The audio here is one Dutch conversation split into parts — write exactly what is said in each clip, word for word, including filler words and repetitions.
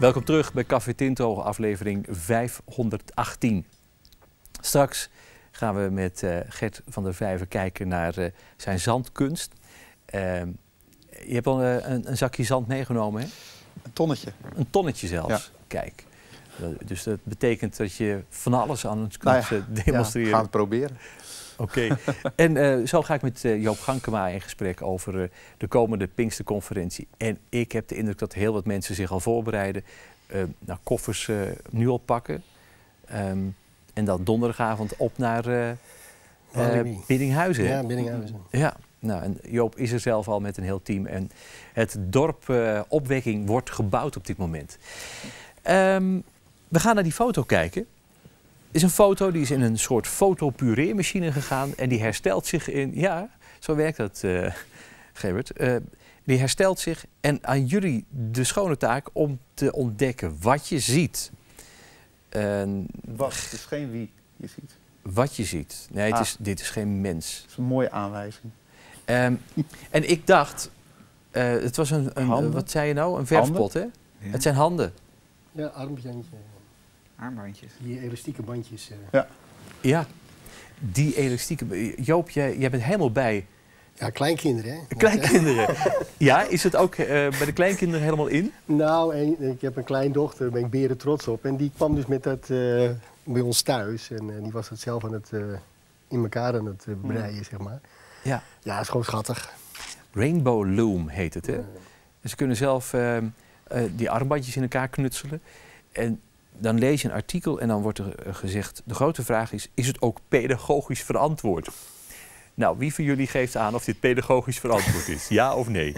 Welkom terug bij Café Tinto, aflevering vijfhonderdachttien. Straks gaan we met uh, Gert van der Vijver kijken naar uh, zijn zandkunst. Uh, je hebt al uh, een, een zakje zand meegenomen, hè? Een tonnetje. Een tonnetje zelfs, ja. Kijk. Dus dat betekent dat je van alles aan het kunt nou ja, demonstreren. Ja, we gaan het proberen. Oké. Okay. En uh, zo ga ik met uh, Joop Gankema in gesprek over uh, de komende Pinksterconferentie. En ik heb de indruk dat heel wat mensen zich al voorbereiden. Uh, nou, koffers uh, nu al pakken. Um, en dan donderdagavond op naar uh, uh, Biddinghuizen. Ja, Biddinghuizen. Ja. Nou, en Joop is er zelf al met een heel team. En het dorp uh, Opwekking wordt gebouwd op dit moment. Um, we gaan naar die foto kijken. Het is een foto die is in een soort fotopureermachine gegaan. En die herstelt zich in... Ja, zo werkt dat, uh, Gerrit. Uh, die herstelt zich. En aan jullie de schone taak om te ontdekken wat je ziet. Uh, wat? Het is geen wie je ziet. Wat je ziet. Nee, het ah. is, dit is geen mens. Dat is een mooie aanwijzing. Um, en ik dacht... Uh, het was een, een wat zei je nou? Een verfpot, hè? Ja. Het zijn handen. Ja, armbandje. Armbandjes. Die elastieke bandjes. Uh. Ja. Ja, die elastieke... Joop, jij, jij bent helemaal bij... Ja, kleinkinderen, hè? Kleinkinderen. Ja, is het ook uh, bij de kleinkinderen helemaal in? Nou, en, ik heb een kleindochter, daar ben ik beren trots op. En die kwam dus met dat uh, bij ons thuis. En uh, die was het zelf aan het, uh, in elkaar aan het uh, breien, mm. zeg maar. Ja. Ja, het is gewoon schattig. Rainbow Loom heet het, hè? Uh. Ze kunnen zelf uh, uh, die armbandjes in elkaar knutselen. En dan lees je een artikel en dan wordt er uh, gezegd... De grote vraag is, is het ook pedagogisch verantwoord? Nou, wie van jullie geeft aan of dit pedagogisch verantwoord is? Ja of nee?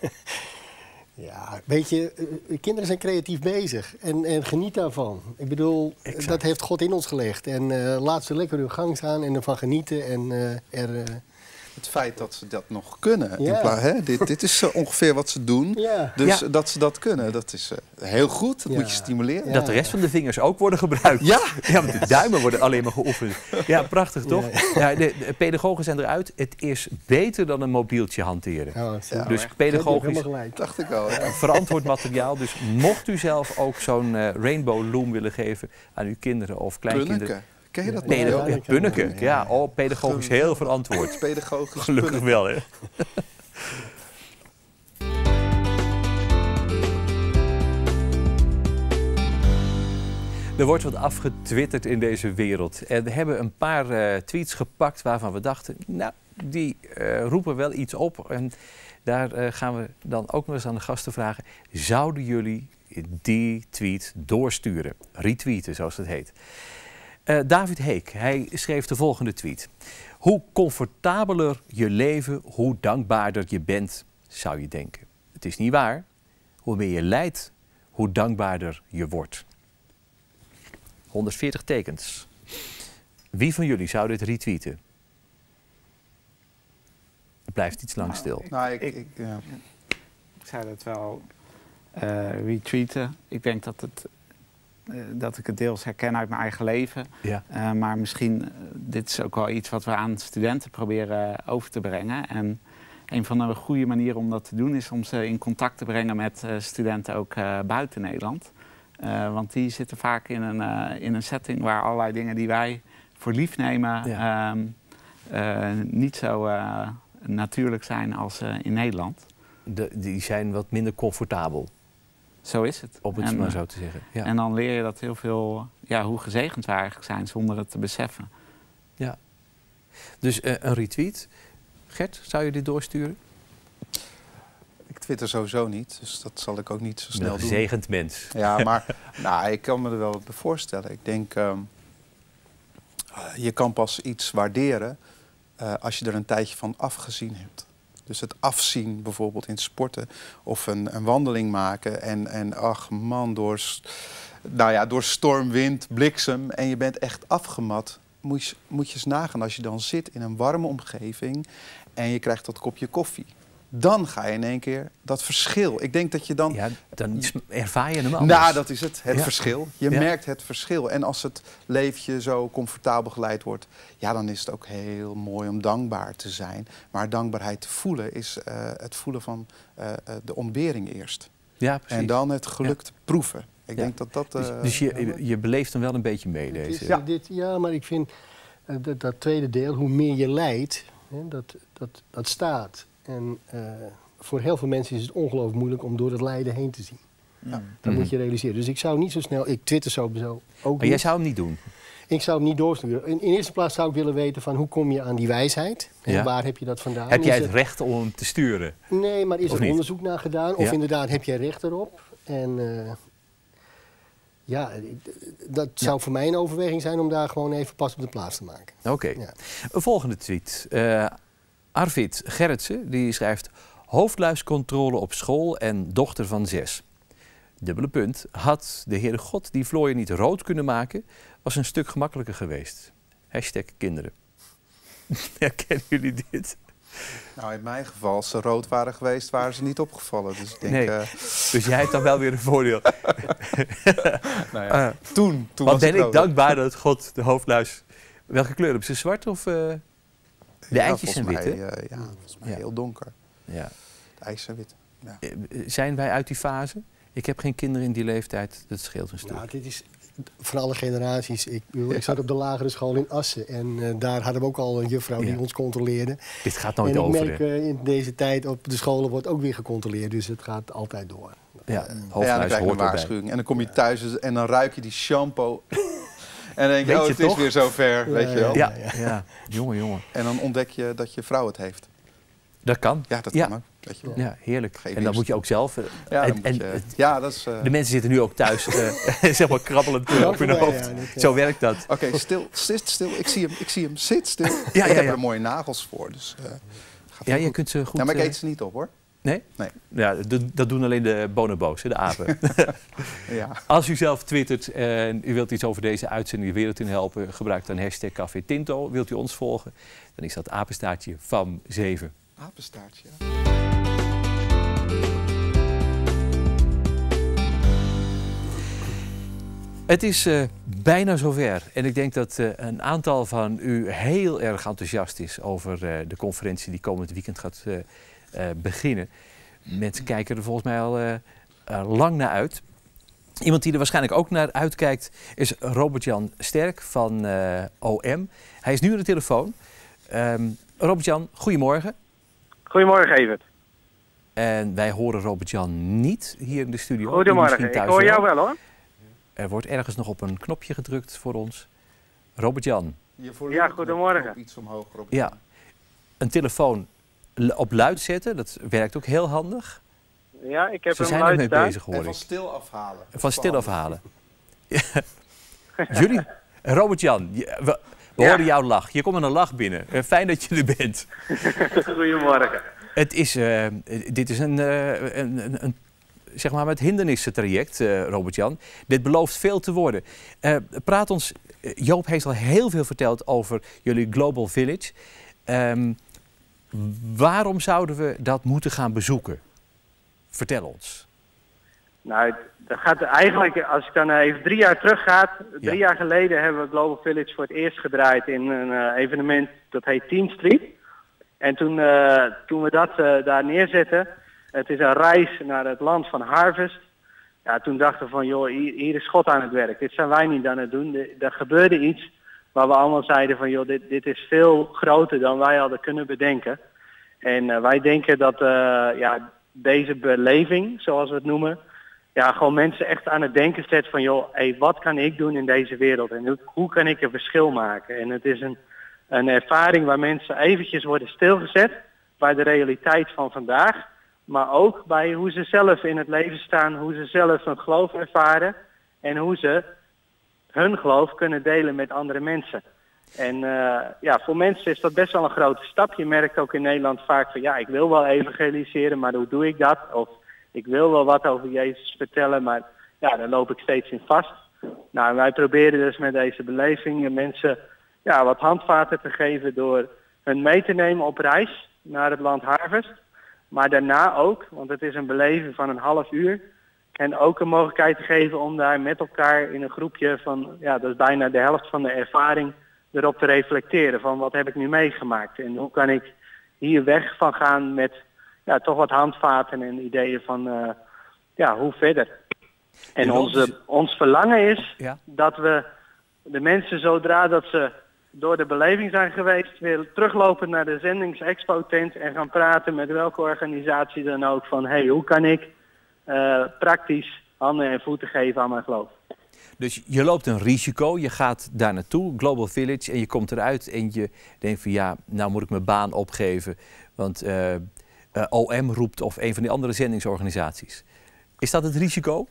Ja, weet je, uh, kinderen zijn creatief bezig en, en geniet daarvan. Ik bedoel, exact. Dat heeft God in ons gelegd. En uh, laat ze lekker hun gang gaan en ervan genieten en uh, er... Uh, Het feit dat ze dat nog kunnen, ja. in plaats, hè? Dit, dit is uh, ongeveer wat ze doen. Ja. Dus ja. dat ze dat kunnen, dat is uh, heel goed. Dat ja. moet je stimuleren. Ja. Dat de rest van de vingers ook worden gebruikt. Ja, ja want de duimen worden alleen maar geoefend. Ja, prachtig toch? Ja, ja. Ja, de, de pedagogen zijn eruit. Het is beter dan een mobieltje hanteren. Ja, ja. Dus ja, pedagogisch dacht ik al, ja. verantwoord materiaal. Dus mocht u zelf ook zo'n uh, Rainbow Loom willen geven aan uw kinderen of kleinkinderen... Punneke. Ken je dat? Pedag ja, ja, Punneke. Ja, ja. Oh, pedagogisch heel verantwoord. Pedagogisch. Gelukkig punneke. Wel, hè? Er wordt wat afgetwitterd in deze wereld. En we hebben een paar uh, tweets gepakt waarvan we dachten... nou, die uh, roepen wel iets op. En daar uh, gaan we dan ook nog eens aan de gasten vragen... zouden jullie die tweet doorsturen? Retweeten, zoals het heet. Uh, David Heek, hij schreef de volgende tweet. Hoe comfortabeler je leven, hoe dankbaarder je bent, zou je denken. Het is niet waar. Hoe meer je lijdt, hoe dankbaarder je wordt. honderdveertig tekens. Wie van jullie zou dit retweeten? Het blijft iets lang nou, stil. Ik, nou, ik, ik, ik, ja. ik zou dat wel uh, retweeten. Ik denk dat het... Uh, dat ik het deels herken uit mijn eigen leven. Ja. Uh, maar misschien, uh, dit is ook wel iets wat we aan studenten proberen uh, over te brengen. En een van de goede manieren om dat te doen is om ze in contact te brengen met uh, studenten ook uh, buiten Nederland. Uh, want die zitten vaak in een, uh, in een setting waar allerlei dingen die wij voor lief nemen... Ja. Uh, uh, niet zo uh, natuurlijk zijn als uh, in Nederland. De, die zijn wat minder comfortabel. Zo is het. Op het en, maar zo te zeggen. Ja. En dan leer je dat heel veel, ja, hoe gezegend we eigenlijk zijn zonder het te beseffen. Ja. Dus uh, een retweet. Gert, zou je dit doorsturen? Ik twitter sowieso niet, dus dat zal ik ook niet zo snel doen. Een gezegend mens. Ja, maar nou, ik kan me er wel wat bij voorstellen. Ik denk, um, uh, je kan pas iets waarderen uh, als je er een tijdje van afgezien hebt. Dus het afzien bijvoorbeeld in sporten of een, een wandeling maken en, en ach man, door, nou ja, door storm, wind, bliksem en je bent echt afgemat. Moet je, moet je eens nagaan als je dan zit in een warme omgeving en je krijgt dat kopje koffie. Dan ga je in één keer dat verschil. Ik denk dat je dan... Ja, dan ervaar je hem anders. Nou, dat is het. Het ja. verschil. Je ja. merkt het verschil. En als het leefje zo comfortabel geleid wordt... ja, dan is het ook heel mooi om dankbaar te zijn. Maar dankbaarheid te voelen is uh, het voelen van uh, de ontbering eerst. Ja, precies. En dan het geluk ja. te proeven. Ik ja. denk dat dat... Uh, dus dus je, je beleeft hem wel een beetje mee, deze. Is, ja. Dit, ja, maar ik vind uh, dat, dat tweede deel, hoe meer je lijdt, hè, dat, dat, dat staat. En uh, voor heel veel mensen is het ongelooflijk moeilijk om door het lijden heen te zien. Ja. Dat mm-hmm. moet je realiseren. Dus ik zou niet zo snel... Ik twitter sowieso ook Maar niet. jij zou hem niet doen? Ik zou hem niet doorsturen. In, in eerste plaats zou ik willen weten van hoe kom je aan die wijsheid? En ja. waar heb je dat vandaan? Heb jij is het recht om hem te sturen? Nee, maar is of er niet? onderzoek naar gedaan? Of ja. inderdaad heb jij recht erop? En uh, ja, dat zou ja. voor mij een overweging zijn om daar gewoon even pas op de plaats te maken. Oké. Okay. Ja. Een volgende tweet. Uh, Arvid Gerritsen die schrijft... Hoofdluiscontrole op school en dochter van zes. Dubbele punt. Had de Heere God die vlooien niet rood kunnen maken... was een stuk gemakkelijker geweest. Hashtag kinderen. Herkennen jullie dit? Nou, in mijn geval, als ze rood waren geweest, waren ze niet opgevallen. Dus ik denk... Nee. Uh... Dus jij hebt dan wel weer een voordeel. nou ja, uh, toen, toen wat was ben ik dankbaar dat God de hoofdluis... Welke kleur hebben ze? Zwart of... Uh... De ja, eitjes zijn wit, mij, hè? Uh, ja, volgens mij ja. heel donker. Ja. De eitjes zijn wit. Ja. Zijn wij uit die fase? Ik heb geen kinderen in die leeftijd, dat scheelt een stuk. Nou, dit is van alle generaties. Ik, ik zat op de lagere school in Assen en uh, daar hadden we ook al een juffrouw die ja. ons controleerde. Dit gaat nooit en over. En ik merk uh, in deze tijd op de scholen wordt ook weer gecontroleerd, dus het gaat altijd door. Ja, uh, ja dan krijg je een waarschuwing. En dan kom je thuis en dan ruik je die shampoo. En dan denk je, je oh, het toch? Is weer zover, ja, weet je wel. Ja, ja. ja. jongen, jongen. En dan ontdek je dat je vrouw het heeft. Dat kan. Ja, dat ja. kan ook. Weet je wel. Ja, heerlijk. Geef en dan moet je ook zelf... Uh, ja, en, en, je, ja, dat is... Uh... De mensen zitten nu ook thuis, uh, zeg maar, krabbelend ja, op hun hoofd. Ja, dit, ja. Zo werkt dat. Oké, okay, stil, zit stil. Ik zie hem, ik zie hem. Zit stil. Ja, ik ja, heb ja. er mooie nagels voor, dus... Uh, ja, je kunt ze goed... Ja, maar ik uh... eet ze niet op, hoor. Nee? Nee. Ja, dat doen alleen de bonobo's, de apen. ja. Als u zelf twittert en u wilt iets over deze uitzending de wereld in helpen, gebruik dan hashtag Café Tinto. Wilt u ons volgen, dan is dat apenstaartje V A M zeven. Apenstaartje. Het is uh, bijna zover en ik denk dat uh, een aantal van u heel erg enthousiast is over uh, de conferentie die komend weekend gaat uh, uh, beginnen. Mensen kijken er volgens mij al uh, uh, lang naar uit. Iemand die er waarschijnlijk ook naar uitkijkt is Robert-Jan Sterk van uh, O M. Hij is nu aan de telefoon. Um, Robert-Jan, goedemorgen. Goedemorgen, Evert. En wij horen Robert-Jan niet hier in de studio. Goedemorgen, ik hoor jou wel hoor. Er wordt ergens nog op een knopje gedrukt voor ons. Robert-Jan. Ja, goedemorgen. Iets omhoog, ja, een telefoon op luid zetten, dat werkt ook heel handig. Ja, ik heb Ze hem zijn luid ermee bezig, hoor ik. En van stil afhalen. Van stil afhalen. Jullie, Robert-Jan, we, we ja. horen jouw lach. Je komt met een lach binnen. Fijn dat je er bent. Goedemorgen. Het is, uh, dit is een, uh, een, een, een zeg maar met hindernissentraject, uh, Robert-Jan. Dit belooft veel te worden. Uh, praat ons, Joop heeft al heel veel verteld over jullie Global Village. Um, waarom zouden we dat moeten gaan bezoeken? Vertel ons. Nou, dat gaat eigenlijk, als ik dan even drie jaar terug ga, drie ja. jaar geleden hebben we Global Village voor het eerst gedraaid in een uh, evenement dat heet Teen Street. En toen, uh, toen we dat uh, daar neerzetten, het is een reis naar het land van Harvest. Ja, toen dachten we van, joh, hier, hier is God aan het werk. Dit zijn wij niet aan het doen. Er, er gebeurde iets waar we allemaal zeiden van, joh, dit, dit is veel groter dan wij hadden kunnen bedenken. En uh, wij denken dat uh, ja, deze beleving, zoals we het noemen, ja, gewoon mensen echt aan het denken zet van, joh, hey, wat kan ik doen in deze wereld? En hoe, hoe kan ik een verschil maken? En het is een, een ervaring waar mensen eventjes worden stilgezet bij de realiteit van vandaag. Maar ook bij hoe ze zelf in het leven staan, hoe ze zelf hun geloof ervaren en hoe ze hun geloof kunnen delen met andere mensen. En uh, ja, voor mensen is dat best wel een grote stap. Je merkt ook in Nederland vaak van, ja, ik wil wel evangeliseren, maar hoe doe ik dat? Of ik wil wel wat over Jezus vertellen, maar ja, daar loop ik steeds in vast. Nou, wij proberen dus met deze beleving mensen ja, wat handvaten te geven door hun mee te nemen op reis naar het land Harvest. Maar daarna ook, want het is een beleving van een half uur. En ook een mogelijkheid te geven om daar met elkaar in een groepje van, ja, dat is bijna de helft van de ervaring, erop te reflecteren van wat heb ik nu meegemaakt. En hoe kan ik hier weg van gaan met ja, toch wat handvaten en ideeën van uh, ja, hoe verder. En onze, ons verlangen is ja? dat we de mensen zodra dat ze door de beleving zijn geweest, weer teruglopen naar de zendingsexpo-tent en gaan praten met welke organisatie dan ook van hey, hoe kan ik uh, praktisch handen en voeten geven aan mijn geloof. Dus je loopt een risico, je gaat daar naartoe, Global Village, en je komt eruit en je denkt van ja, nou moet ik mijn baan opgeven, want uh, uh, O M roept of een van die andere zendingsorganisaties. Is dat het risico?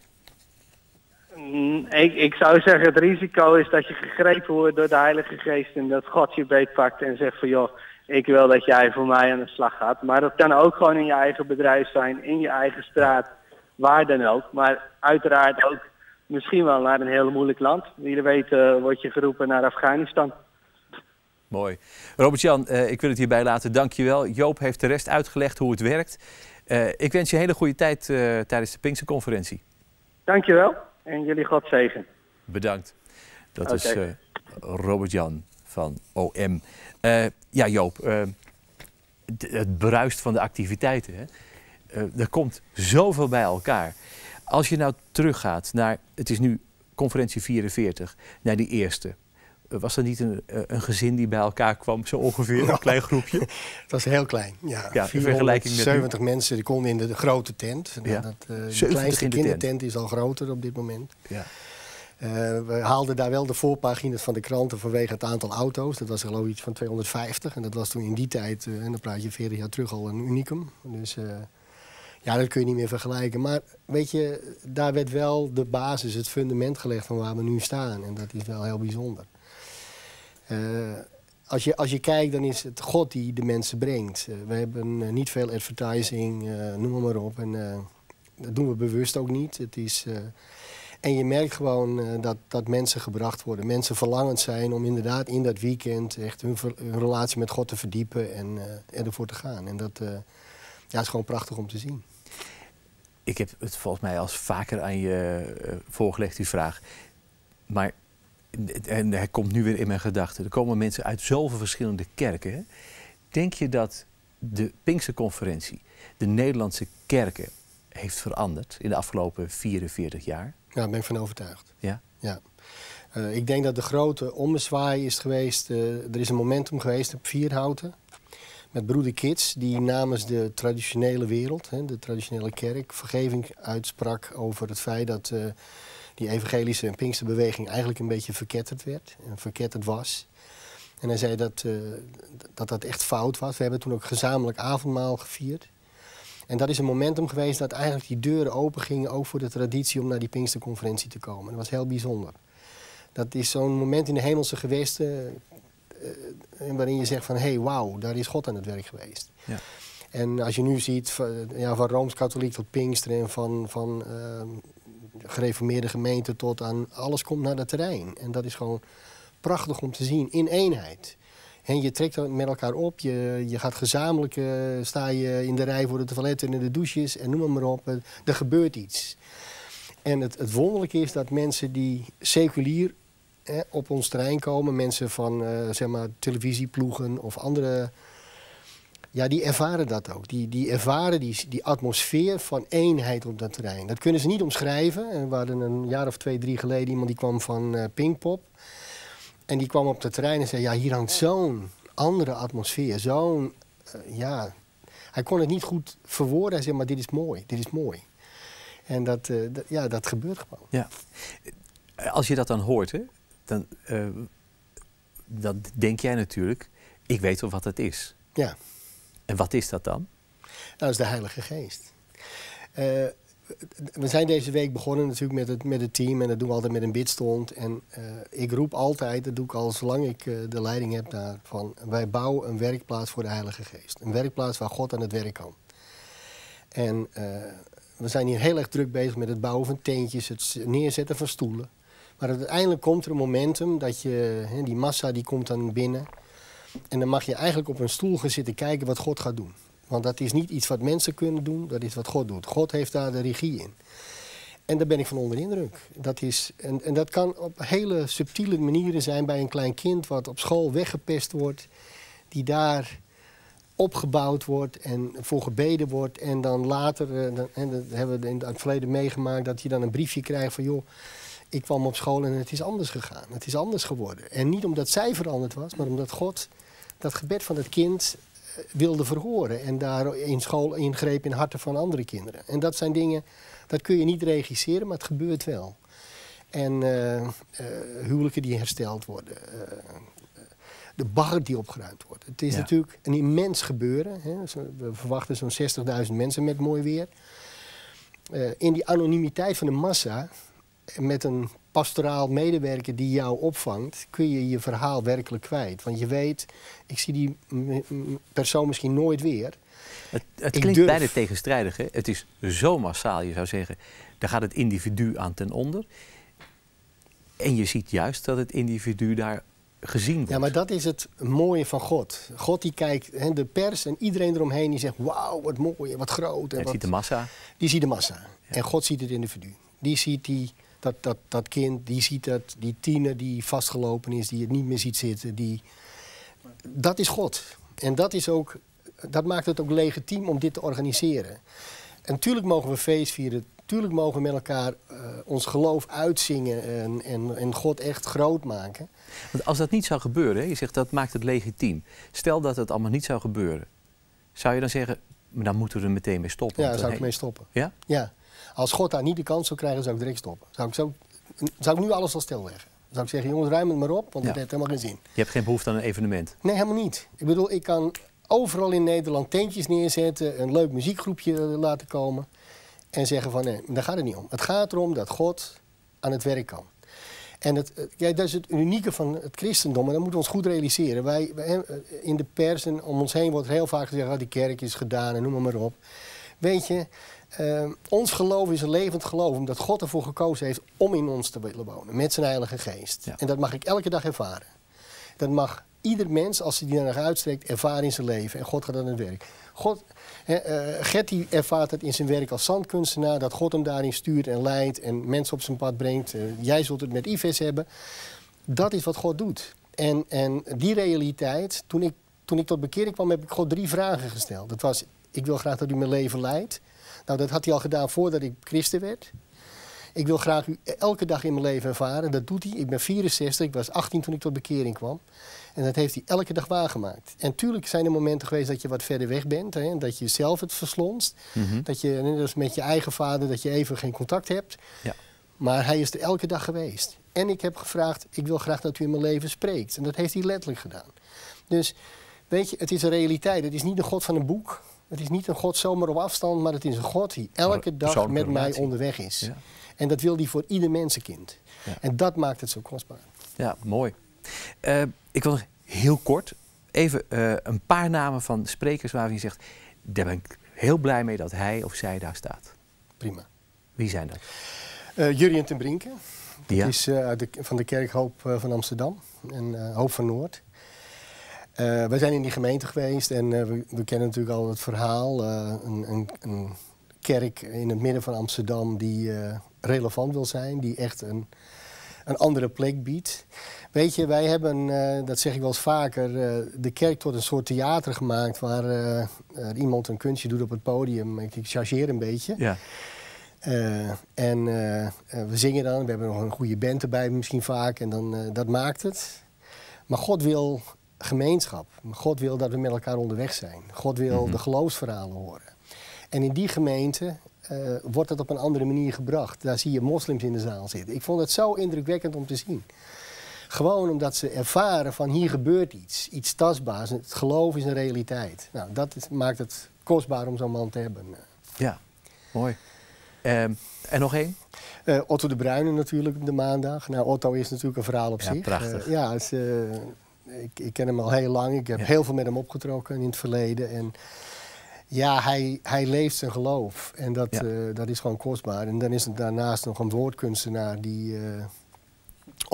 Mm, ik, ik zou zeggen het risico is dat je gegrepen wordt door de Heilige Geest en dat God je beetpakt en zegt van joh, ik wil dat jij voor mij aan de slag gaat. Maar dat kan ook gewoon in je eigen bedrijf zijn, in je eigen straat, waar dan ook. Maar uiteraard ook misschien wel naar een heel moeilijk land. Wie weet uh, word je geroepen naar Afghanistan. Mooi. Robert-Jan, uh, ik wil het hierbij laten. Dank je wel. Joop heeft de rest uitgelegd hoe het werkt. Uh, ik wens je een hele goede tijd uh, tijdens de Pinksterconferentie. Dank je wel en jullie God zegen. Bedankt. Dat okay. is uh, Robert-Jan van O M. Uh, ja, Joop, uh, het bruist van de activiteiten. Hè? Uh, er komt zoveel bij elkaar. Als je nou teruggaat naar, het is nu conferentie vierenveertig, naar die eerste. Was er niet een, een gezin die bij elkaar kwam, zo ongeveer, een klein groepje? Het was heel klein, ja. ja vierhonderdzeventig mensen die konden in de grote tent. Ja. Dat, uh, de kleinste kindertent is al groter op dit moment. Ja. Uh, we haalden daar wel de voorpagina's van de kranten vanwege het aantal auto's. Dat was geloof ik iets van tweehonderdvijftig. En dat was toen in die tijd, uh, en dan praat je veertig jaar terug, al een unicum. Dus uh, ja, dat kun je niet meer vergelijken. Maar weet je, daar werd wel de basis, het fundament gelegd van waar we nu staan. En dat is wel heel bijzonder. Uh, als, je, als je kijkt, dan is het God die de mensen brengt. Uh, we hebben uh, niet veel advertising, uh, noem maar op. En uh, dat doen we bewust ook niet. Het is, uh, en je merkt gewoon uh, dat, dat mensen gebracht worden. Mensen verlangend zijn om inderdaad in dat weekend echt hun, hun relatie met God te verdiepen en, uh, en ervoor te gaan. En dat uh, ja, is gewoon prachtig om te zien. Ik heb het volgens mij als vaker aan je uh, voorgelegd, die vraag. Maar en hij komt nu weer in mijn gedachten. Er komen mensen uit zoveel verschillende kerken. Hè? Denk je dat de Pinksterconferentie de Nederlandse kerken heeft veranderd in de afgelopen vierenveertig jaar? Ja, daar ben ik van overtuigd. Ja? Ja. Uh, ik denk dat de grote ommezwaai is geweest. Uh, er is een momentum geweest op Vierhouten. Met broeder Kids, die namens de traditionele wereld, hè, de traditionele kerk, vergeving uitsprak over het feit dat Uh, die evangelische en Pinksterbeweging eigenlijk een beetje verketterd werd en verketterd was. En hij zei dat, uh, dat dat echt fout was. We hebben toen ook gezamenlijk avondmaal gevierd. En dat is een momentum geweest dat eigenlijk die deuren open gingen, ook voor de traditie om naar die Pinksterconferentie te komen. Dat was heel bijzonder. Dat is zo'n moment in de hemelse gewesten uh, waarin je zegt van hé, hey, wauw, daar is God aan het werk geweest. Ja. En als je nu ziet, van, ja, van Rooms-Katholiek tot Pinkster en van, van uh, gereformeerde gemeente tot aan alles komt naar dat terrein. En dat is gewoon prachtig om te zien, in eenheid. En je trekt met elkaar op, je, je gaat gezamenlijk, uh, sta je in de rij voor de toiletten en de douches en noem maar op. Er gebeurt iets. En het, het wonderlijke is dat mensen die seculier eh, op ons terrein komen, mensen van uh, zeg maar televisieploegen of andere, ja, die ervaren dat ook. Die, die ervaren die, die atmosfeer van eenheid op dat terrein. Dat kunnen ze niet omschrijven. We hadden een jaar of twee, drie geleden iemand die kwam van uh, Pinkpop. En die kwam op het terrein en zei, ja, hier hangt zo'n andere atmosfeer. Zo'n, uh, ja... Hij kon het niet goed verwoorden. Hij zei, maar dit is mooi, dit is mooi. En dat, uh, dat, ja, dat gebeurt gewoon. Ja. Als je dat dan hoort, hè, dan, uh, dan denk jij natuurlijk, ik weet wel wat het is. Ja. En wat is dat dan? Dat is de Heilige Geest. Uh, we zijn deze week begonnen natuurlijk met het, met het team en dat doen we altijd met een bidstond. En uh, ik roep altijd, dat doe ik al zolang ik uh, de leiding heb daarvan, wij bouwen een werkplaats voor de Heilige Geest. Een werkplaats waar God aan het werk kan. En uh, we zijn hier heel erg druk bezig met het bouwen van tentjes, het neerzetten van stoelen. Maar uiteindelijk komt er een momentum dat je, hè, die massa die komt dan binnen. En dan mag je eigenlijk op een stoel gaan zitten kijken wat God gaat doen. Want dat is niet iets wat mensen kunnen doen, dat is wat God doet. God heeft daar de regie in. En daar ben ik van onder de indruk. Dat is, en, en dat kan op hele subtiele manieren zijn bij een klein kind wat op school weggepest wordt. Die daar opgebouwd wordt en voor gebeden wordt. En dan later, uh, dan, en dat hebben we in het verleden meegemaakt, dat je dan een briefje krijgt van joh, ik kwam op school en het is anders gegaan. Het is anders geworden. En niet omdat zij veranderd was, maar omdat God dat gebed van het kind uh, wilde verhoren. En daar in school ingreep in harten van andere kinderen. En dat zijn dingen, dat kun je niet regisseren, maar het gebeurt wel. En uh, uh, huwelijken die hersteld worden. Uh, de bagger die opgeruimd wordt. Het is ja. natuurlijk een immens gebeuren. Hè. We verwachten zo'n zestigduizend mensen met mooi weer. Uh, in die anonimiteit van de massa, met een pastoraal medewerker die jou opvangt, kun je je verhaal werkelijk kwijt. Want je weet, ik zie die persoon misschien nooit weer. Het, het klinkt durf... bijna tegenstrijdig. Hè? Het is zo massaal, je zou zeggen, daar gaat het individu aan ten onder. En je ziet juist dat het individu daar gezien wordt. Ja, maar dat is het mooie van God. God die kijkt, hè, de pers en iedereen eromheen die zegt, wauw, wat mooi en wat groot. En wat, ziet de massa. Die ziet de massa. Ja. En God ziet het individu. Die ziet die, dat, dat, dat kind, die ziet dat, die tiener die vastgelopen is, die het niet meer ziet zitten. Die... Dat is God. En dat, is ook, dat maakt het ook legitiem om dit te organiseren. En natuurlijk mogen we feest vieren. Natuurlijk mogen we met elkaar uh, ons geloof uitzingen en, en, en God echt groot maken. Want als dat niet zou gebeuren, je zegt dat maakt het legitiem. Stel dat het allemaal niet zou gebeuren. Zou je dan zeggen, maar dan moeten we er meteen mee stoppen? Ja, daar zou ik mee stoppen. Ja? Ja. Als God daar niet de kans zou krijgen, zou ik direct stoppen. Zou ik, zo, zou ik nu alles al stilleggen. Zou ik zeggen, jongens, ruim het maar op, want ja. het heeft helemaal geen zin. Je hebt geen behoefte aan een evenement? Nee, helemaal niet. Ik bedoel, ik kan overal in Nederland tentjes neerzetten, een leuk muziekgroepje laten komen en zeggen van nee, daar gaat het niet om. Het gaat erom dat God aan het werk kan. En het, ja, dat is het unieke van het christendom en dat moeten we ons goed realiseren. Wij, wij in de pers en om ons heen wordt heel vaak gezegd, oh, die kerk is gedaan en noem maar op. Weet je, uh, ons geloof is een levend geloof omdat God ervoor gekozen heeft om in ons te willen wonen met zijn Heilige Geest. Ja. En dat mag ik elke dag ervaren. Dat mag ieder mens, als hij die naar uitstrekt, ervaren in zijn leven. En God gaat aan het werk. God, uh, Gertie ervaart het in zijn werk als zandkunstenaar, dat God hem daarin stuurt en leidt en mensen op zijn pad brengt. Uh, jij zult het met Yves hebben. Dat is wat God doet. En, en die realiteit, toen ik, toen ik tot bekering kwam, heb ik God drie vragen gesteld. Dat was, ik wil graag dat u mijn leven leidt. Nou, dat had hij al gedaan voordat ik christen werd. Ik wil graag u elke dag in mijn leven ervaren. Dat doet hij. Ik ben vierenzestig, ik was achttien toen ik tot bekering kwam. En dat heeft hij elke dag waargemaakt. En tuurlijk zijn er momenten geweest dat je wat verder weg bent. Hè, dat je zelf het verslonst. Mm-hmm. Dat je, net als met je eigen vader, dat je even geen contact hebt. Ja. Maar hij is er elke dag geweest. En ik heb gevraagd, ik wil graag dat u in mijn leven spreekt. En dat heeft hij letterlijk gedaan. Dus, weet je, het is een realiteit. Het is niet een God van een boek. Het is niet een God zomaar op afstand, maar het is een God die elke dag met mij onderweg is. Ja. En dat wil hij voor ieder mensenkind. Ja. En dat maakt het zo kostbaar. Ja, mooi. Uh, ik wil nog heel kort even uh, een paar namen van sprekers waarvan je zegt, daar ben ik heel blij mee dat hij of zij daar staat. Prima. Wie zijn dat? Uh, Jurjen ten Brinke. Dat ja. is uh, de, van de kerk Hoop uh, van Amsterdam en uh, Hoop van Noord. Uh, wij zijn in die gemeente geweest en uh, we, we kennen natuurlijk al het verhaal. Uh, een, een, een kerk in het midden van Amsterdam die uh, relevant wil zijn, die echt een, een andere plek biedt. Weet je, wij hebben, uh, dat zeg ik wel eens vaker, uh, de kerk tot een soort theater gemaakt waar uh, uh, iemand een kunstje doet op het podium. Ik, ik chargeer een beetje. Ja. Uh, en uh, uh, we zingen dan, we hebben nog een goede band erbij misschien vaak en dan, uh, dat maakt het. Maar God wil gemeenschap. God wil dat we met elkaar onderweg zijn. God wil mm-hmm. de geloofsverhalen horen. En in die gemeente uh, wordt het op een andere manier gebracht. Daar zie je moslims in de zaal zitten. Ik vond het zo indrukwekkend om te zien. Gewoon omdat ze ervaren van hier gebeurt iets. Iets tastbaars. Het geloof is een realiteit. Nou, dat is, maakt het kostbaar om zo'n man te hebben. Ja, mooi. Um, en nog één? Uh, Otto de Bruyne natuurlijk de maandag. Nou, Otto is natuurlijk een verhaal op ja, zich. Prachtig. Uh, ja, het is, uh, ik, ik ken hem al heel lang. Ik heb ja. heel veel met hem opgetrokken in het verleden. En ja, hij, hij leeft zijn geloof. En dat, ja. uh, dat is gewoon kostbaar. En dan is er daarnaast nog een woordkunstenaar die uh,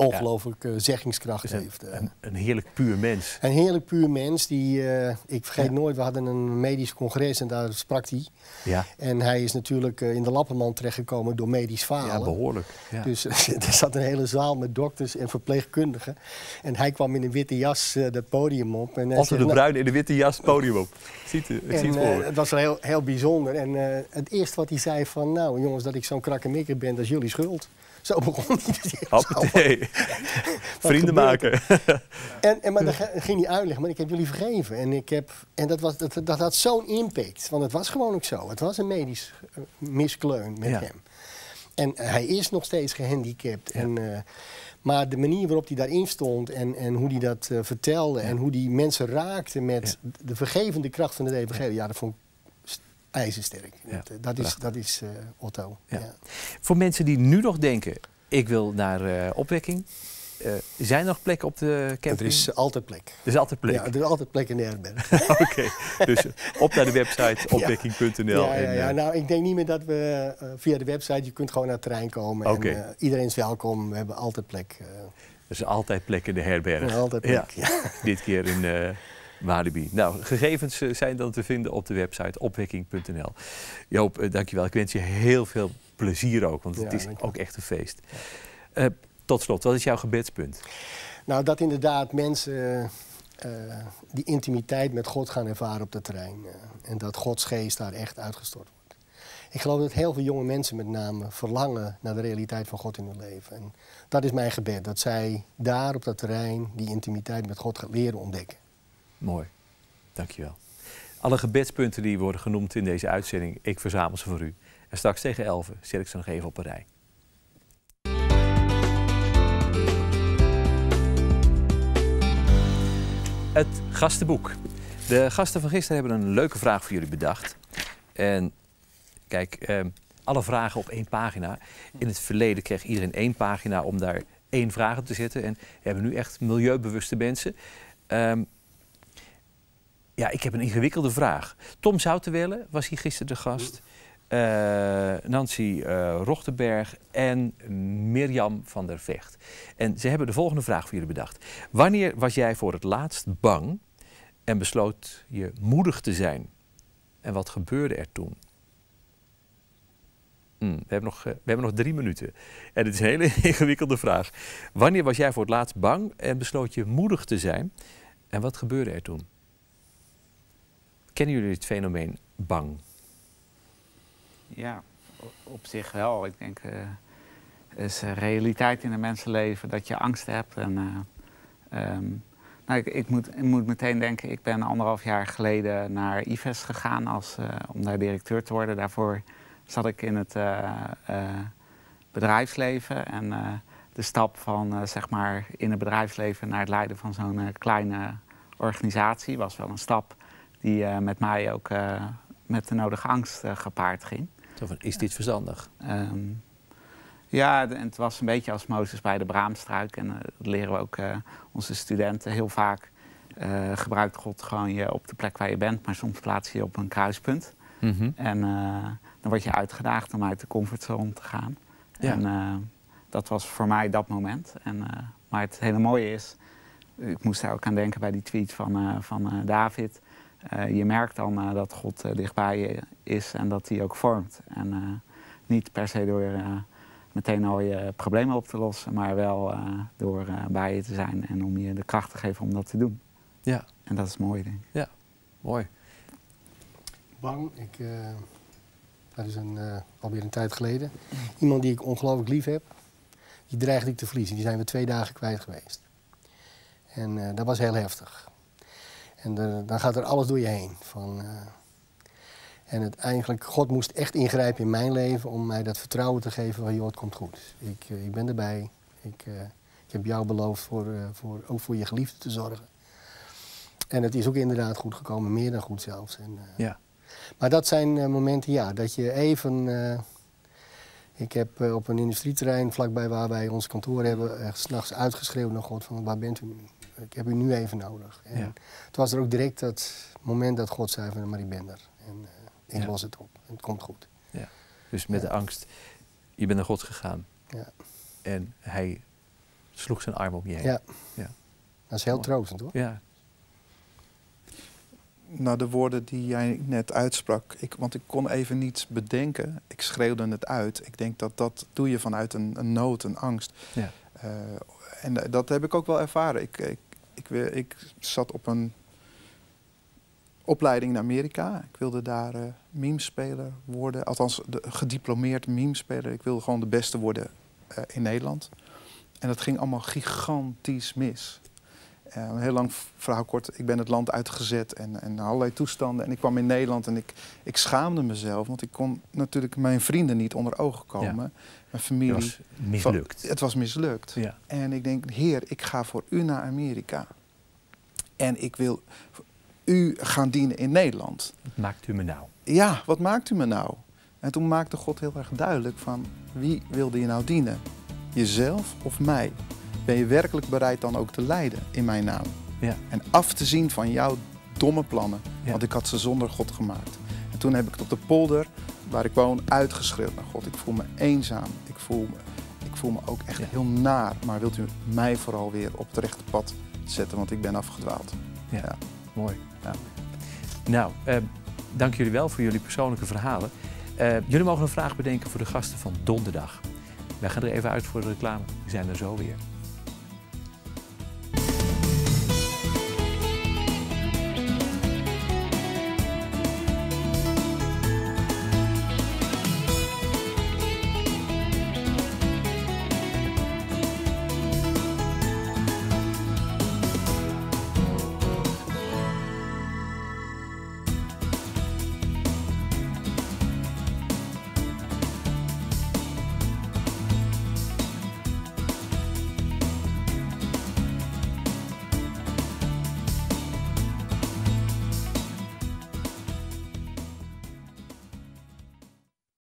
ongelooflijk uh, zeggingskracht dus heeft. Uh. Een, een heerlijk puur mens. Een heerlijk puur mens. Die, uh, ik vergeet ja. nooit, we hadden een medisch congres en daar sprak hij. Ja. En hij is natuurlijk uh, in de lappenmand terechtgekomen door medisch falen. Ja, behoorlijk. Ja. Dus er zat een hele zaal met dokters en verpleegkundigen. En hij kwam in een witte jas uh, dat podium op. En Otto de Bruin in de witte jas het podium op. Ziet u, ik en, zie het voor. Uh, het was wel heel, heel bijzonder. En uh, het eerste wat hij zei van, nou jongens, dat ik zo'n krakkemikker ben, dat is jullie schuld. Zo begon hij. Hoppatee. Vrienden maken. en, en, maar dan ging hij uitleggen, maar ik heb jullie vergeven. En, ik heb, en dat, was, dat, dat had zo'n impact. Want het was gewoon ook zo. Het was een medisch uh, miskleun met ja. hem. En uh, hij is nog steeds gehandicapt. Ja. En, uh, maar de manier waarop hij daarin stond en, en hoe hij dat uh, vertelde... Ja. en hoe hij mensen raakte met ja. de vergevende kracht van de evangelie... ja, dat vond ik ijzersterk. Ja, dat, dat is, dat is uh, Otto. Ja. Ja. Voor mensen die nu nog denken, ik wil naar uh, opwekking. Uh, zijn er nog plekken op de camping? Er is altijd plek. Er is altijd plek? Ja, er is altijd plek in de herberg. Oké, okay. Dus op naar de website opwekking punt n l. Ja, ja, ja. Nou, ik denk niet meer dat we uh, via de website, je kunt gewoon naar het terrein komen. Okay. En, uh, iedereen is welkom, we hebben altijd plek. Uh. Er is altijd plek in de herberg. Ja, altijd plek, ja. Ja. Dit keer in... Uh, Walibi. Nou, gegevens zijn dan te vinden op de website opwekking punt n l. Joop, uh, dankjewel. Ik wens je heel veel plezier ook, want het ja, is ook echt een feest. Ja. Uh, tot slot, wat is jouw gebedspunt? Nou, dat inderdaad mensen uh, die intimiteit met God gaan ervaren op het terrein. Uh, en dat Gods geest daar echt uitgestort wordt. Ik geloof dat heel veel jonge mensen met name verlangen naar de realiteit van God in hun leven. En dat is mijn gebed, dat zij daar op dat terrein die intimiteit met God gaan leren ontdekken. Mooi, dankjewel. Alle gebedspunten die worden genoemd in deze uitzending, ik verzamel ze voor u. En straks tegen elven zet ik ze nog even op een rij. Het gastenboek. De gasten van gisteren hebben een leuke vraag voor jullie bedacht. En kijk, eh, alle vragen op één pagina. In het verleden kreeg iedereen één pagina om daar één vraag op te zetten. En we hebben nu echt milieubewuste mensen. Um, Ja, ik heb een ingewikkelde vraag. Tom Zoutenwelle was hier gisteren de gast. Uh, Nancy uh, Rochtenberg en Mirjam van der Vecht. En ze hebben de volgende vraag voor jullie bedacht. Wanneer was jij voor het laatst bang en besloot je moedig te zijn? En wat gebeurde er toen? Hmm, we, hebben nog, uh, we hebben nog drie minuten. En het is een hele ingewikkelde vraag. Wanneer was jij voor het laatst bang en besloot je moedig te zijn? En wat gebeurde er toen? Kennen jullie het fenomeen bang? Ja, op zich wel. Ik denk, het uh, is uh, realiteit in een mensenleven dat je angst hebt. En, uh, um, nou, ik, ik, moet, ik moet meteen denken, ik ben anderhalf jaar geleden naar I V E S gegaan als, uh, om daar directeur te worden. Daarvoor zat ik in het uh, uh, bedrijfsleven. En uh, de stap van uh, zeg maar in het bedrijfsleven naar het leiden van zo'n uh, kleine organisatie was wel een stap die uh, met mij ook uh, met de nodige angst uh, gepaard ging. Zo van, is dit verstandig? Um, ja, en het was een beetje als Mozes bij de braamstruik. En uh, dat leren we ook uh, onze studenten heel vaak. Uh, gebruikt God gewoon je op de plek waar je bent, maar soms plaats je je op een kruispunt. Mm-hmm. En uh, dan word je uitgedaagd om uit de comfortzone te gaan. Ja. En uh, dat was voor mij dat moment. En, uh, maar het hele mooie is, ik moest daar ook aan denken bij die tweet van, uh, van uh, David. Uh, je merkt dan uh, dat God uh, dichtbij je is en dat hij ook vormt. En uh, niet per se door uh, meteen al je problemen op te lossen, maar wel uh, door uh, bij je te zijn en om je de kracht te geven om dat te doen. Ja. En dat is mooi, denk ik. Ja, mooi. Bang, ik, uh, dat is een, uh, alweer een tijd geleden. Iemand die ik ongelooflijk lief heb, die dreigde ik te verliezen. Die zijn we twee dagen kwijt geweest. En uh, dat was heel heftig. En de, dan gaat er alles door je heen. Van, uh, en het, eigenlijk, God moest echt ingrijpen in mijn leven om mij dat vertrouwen te geven van, joh, het komt goed. Ik, uh, ik ben erbij. Ik, uh, ik heb jou beloofd voor, uh, voor, ook voor je geliefde te zorgen. En het is ook inderdaad goed gekomen, meer dan goed zelfs. En, uh, ja. Maar dat zijn uh, momenten, ja, dat je even... Uh, ik heb uh, op een industrieterrein vlakbij waar wij ons kantoor hebben, uh, 's nachts uitgeschreeuwd naar God van, waar bent u nu? Ik heb u nu even nodig. En ja. Het was er ook direct dat moment dat God zei van, maar ik ben er. En uh, ik ja. los het op. En het komt goed. Ja. Dus met ja. de angst, je bent naar God gegaan. Ja. En hij sloeg zijn arm om je heen. Ja. Ja. Dat is heel troostend, hoor. Ja. Nou, de woorden die jij net uitsprak, ik, want ik kon even niets bedenken. Ik schreeuwde het uit. Ik denk dat dat doe je vanuit een, een nood, een angst. Ja. Uh, en dat heb ik ook wel ervaren. Ik, ik, ik, ik zat op een opleiding in Amerika. Ik wilde daar uh, memespeler worden. Althans, de, gediplomeerd memespeler. Ik wilde gewoon de beste worden uh, in Nederland. En dat ging allemaal gigantisch mis. Uh, een heel lang verhaal kort. Ik ben het land uitgezet en, en allerlei toestanden. En ik kwam in Nederland en ik, ik schaamde mezelf. Want ik kon natuurlijk mijn vrienden niet onder ogen komen. Ja. Mijn familie. Het was mislukt. Van, het was mislukt. Ja. En ik denk, Heer, ik ga voor u naar Amerika. En ik wil u gaan dienen in Nederland. Wat maakt u me nou? Ja, wat maakt u me nou? En toen maakte God heel erg duidelijk van, wie wilde je nou dienen? Jezelf of mij? Ben je werkelijk bereid dan ook te lijden in mijn naam? Ja. En af te zien van jouw domme plannen. Ja. Want ik had ze zonder God gemaakt. En toen heb ik het op de polder, waar ik woon, uitgeschreeuwd naar God. Ik voel me eenzaam. Ik voel me, ik voel me ook echt ja. heel naar. Maar wilt u mij vooral weer op het rechte pad zetten? Want ik ben afgedwaald. Ja, ja. Mooi. Ja. Nou, uh, dank jullie wel voor jullie persoonlijke verhalen. Uh, jullie mogen een vraag bedenken voor de gasten van donderdag. Wij gaan er even uit voor de reclame. We zijn er zo weer.